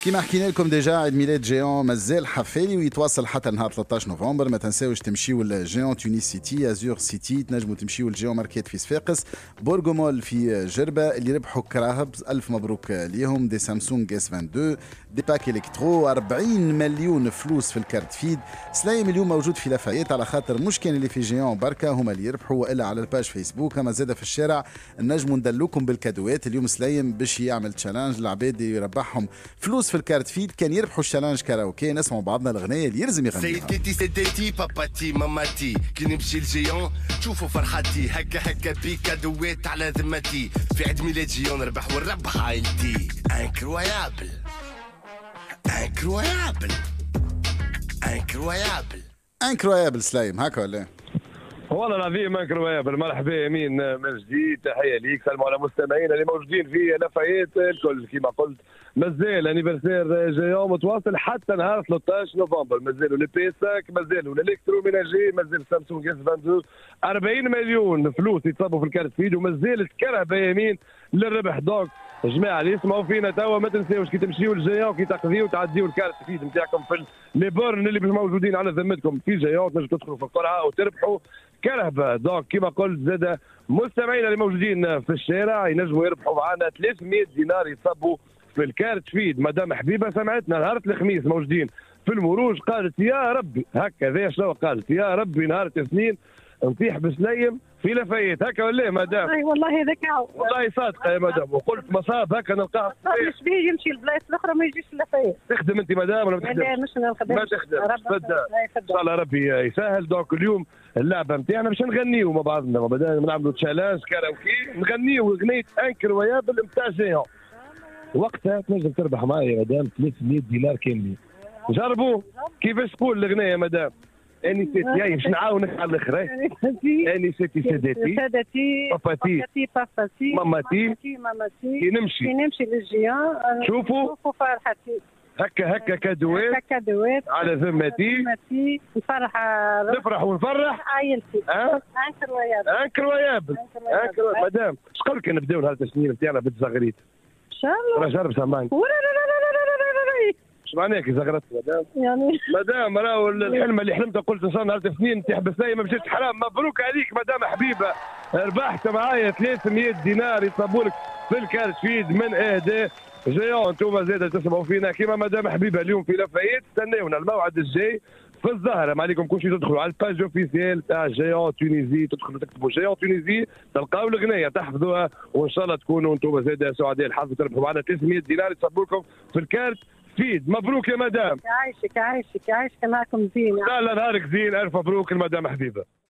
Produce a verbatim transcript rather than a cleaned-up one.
كيما حكينا لكم ديجا عيد ميلاد جيون مازال حفالي ويتواصل حتى نهار ثلاثة عشر نوفمبر. ما تنساوش تمشيو لجيون تونس سيتي، ازور سيتي، تنجموا تمشيو لجيون ماركات في صفاقس، بورغومول في جربه. اللي ربحوا كراهب الف مبروك ليهم، دي سامسونج اس اثنين وعشرين، دي باك الكترو، أربعين مليون فلوس في الكارت فيد. سلايم اليوم موجود في لافايت على خاطر مش كان اللي في جيون بركه هما اللي يربحوا، والا على الباج فيسبوك. اما زاده في الشارع نجموا ندلوكم بالكادوات. اليوم سلايم باش يعمل تشالنج العباد يربحهم فلوس في الكارت فيد. كان يربحوا الشالنج كاراوكي. نسمعوا بعضنا الاغنيه اللي يلزم يغنيها. سيدتي سيدتي باباتي ماماتي كي نمشي لجيون تشوفوا فرحتي، هكا هكا بيكا دويت على ذمتي. في عيد ميلاد جيون نربح ونربح عائلتي. انكرويابل انكرويابل انكرويابل انكرويابل سلايم هكا ولا؟ والله العظيم انكرويابل. مرحبا يمين من جديد، تحيه ليك، سلموا على مستمعينا اللي موجودين في لافايت الكل. كما قلت مازال انيفرسير جيون متواصل حتى نهار ثلاثة عشر نوفمبر. مازالوا لي بي ساك، مازالوا الالكترو ميناجي، مازال سامسونج اس اثنين وعشرين. أربعين مليون فلوس يتصابوا في الكارت فيد، ومازالت كرهبه يمين للربح. دونك جماعه اللي يسمعوا فينا توا ما تنساوش كي تمشيو لجيون كي تاخذيو تعديو الكارت فيد نتاعكم في لي بورن اللي موجودين على ذمتكم في جيون، تنجموا تدخلوا في القرعه وتربحوا كرهبه. دونك كما قلت زاد مستمعينا اللي موجودين في الشارع ينجموا يربحوا معنا ثلاثمية دينار يصبوا في الكارت فيد. مدام حبيبه سمعتنا نهار الخميس موجودين في المروج، قالت يا ربي هكا ذا شنو قالت، يا ربي نهار الاثنين نطيح بسليم في لافايت هكا ولا مدام؟ اي والله هذاك والله صادقه يا مدام، وقلت مصاب هكا نلقاه مش بيه يمشي البلايص الاخرى ما يجيش لافايت. تخدم انت مدام ولا ما تخدمش؟ لا مش نخدم، ما تخدم تفضل ان شاء الله ربي يسهل. دونك اليوم اللعبه نتاعنا باش نغنيو مع بعضنا، بدانا نعملوا تشالنج كاراوكي نغنيو اغنيه انكرويابل نتاع جيون. وقتها تنجم تربح معايا يا مدام ثلاثمية دينار كاملين. جربوا كيفاش تقول الاغنيه يا مدام؟ اني سيتي هاي باش نعاونك على الاخر. اني سيتي سادتي سادتي باباتي باباتي ماماتي ماماتي كي نمشي كي نمشي للجيان شوفوا شوفوا فرحتي. هكا هكا كادوات هكا كادوات على ذمتي. ذمتي نفرح نفرح ونفرح عائلتي. اه انكرويابل انكرويابل انكرويابل. مدام شقول لك نبداو نهار التسنين نتاعنا بالزغريت ان شاء الله. راه جرب سامعني. لا لا لا لا لا لا اش معناها كي زغرت مدام؟ يعني مدام راهو الحلمه اللي حلمتها قلت ان شاء الله نهار الاثنين نتاح بسايم ما مشيتش حرام. مبروك عليك مدام حبيبه، ربحت معايا ثلاثمية دينار يصابوا لك في الكارت فيد من اهداء جيون. انتم زاد تسمعوا فينا كيما مدام حبيبه اليوم في لافايت. استناونا الموعد الجاي في الزهره. ما عليكم كل شيء تدخلوا على الباج اوفيسيال تاع جيون تونيزي، تدخلوا تكتبوا جيون تونيزي تلقاو الاغنيه تحفظوها، وان شاء الله تكونوا انتم زاد سعداء الحظ تربحوا معنا ثلاثمية دينار يصبوا لكم في الكارت فيد. مبروك يا مدام. يعيشك يعيشك يعيشك نهاركم زين. لا لا نهارك زين، الف مبروك المدام حبيبه.